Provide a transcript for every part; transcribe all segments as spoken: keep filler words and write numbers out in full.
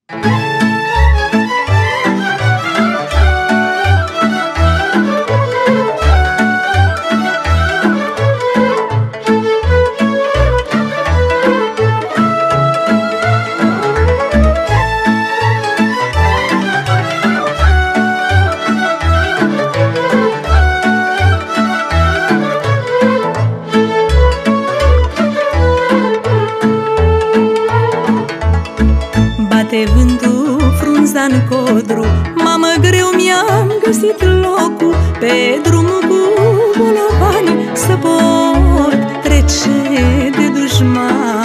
Bate vântul frunza-n codru, mamă, greu mi-am găsit locul pe drumul cu bolovani, să pot trece de dușman.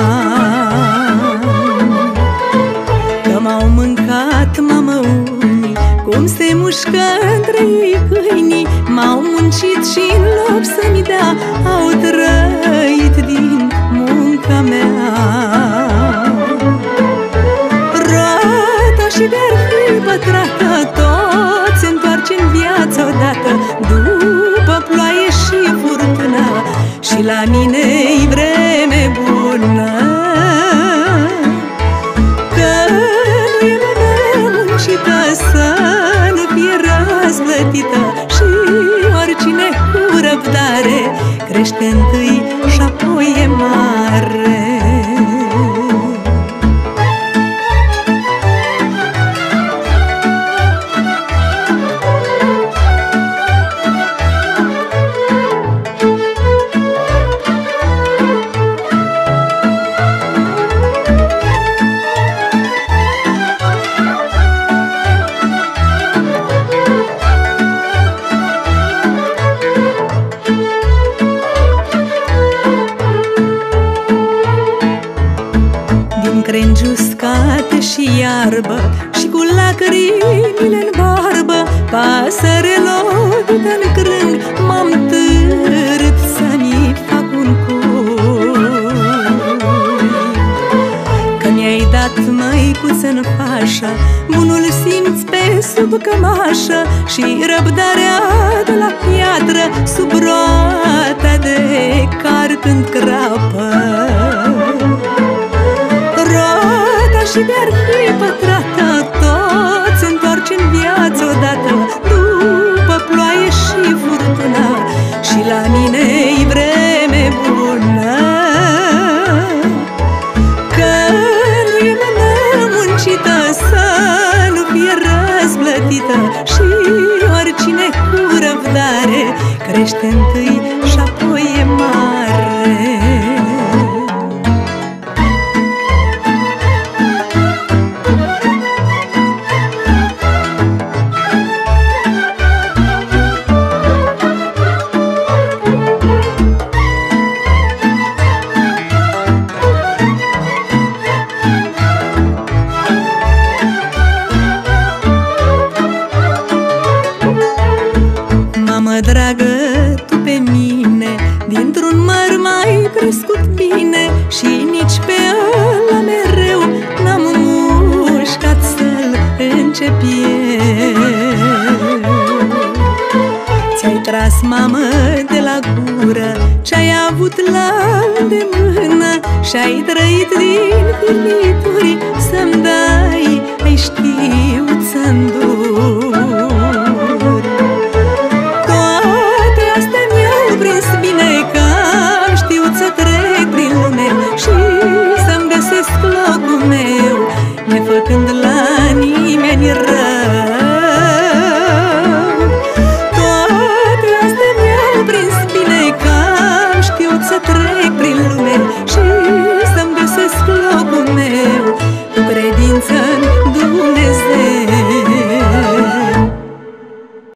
Că m-au mâncat, mamă, unii, cum se mușcă între ei câinii, m-au muncit și în loc să-mi dea, au trăit din munca mea. Și de-ar fi pătrată, tot se întoarce în viață odată, după ploaie și furtună, și la mine-i vreme bună. Că nu e lumea muncită să nu fie răsplătită, și oricine cu răbdare crește întâi și apoi e mare. Crengi uscate și iarbă, și cu lacrimile în barbă, pasăre lovită-n crâng, m-am târât să-mi fac un cui. Că mi-ai dat, măicuță-n fașă, bunul simț pe sub cămașă, și răbdarea de la piatră sub roata de car când crapă. Și de-ar fi pătrată, tot se întoarce în viață odată, după ploaie și furtună, și la mine-i vreme bună. Că nu e mână muncită să nu fie răsplătită, și oricine cu răbdare crește întâi și apoi e mare. Mamă dragă, tu pe mine dintr-un măr m-ai crescut bine, și nici pe ăla mereu n-am mușcat să-l încep eu. Ți-ai tras, mamă, de la gură ce-ai avut la îndemână, și-ai trăit din firmituri să-mi dai, ai știut să-nduri. Nefăcând la nimeni rău, toate astea mi-au prins bine, că am știut să trec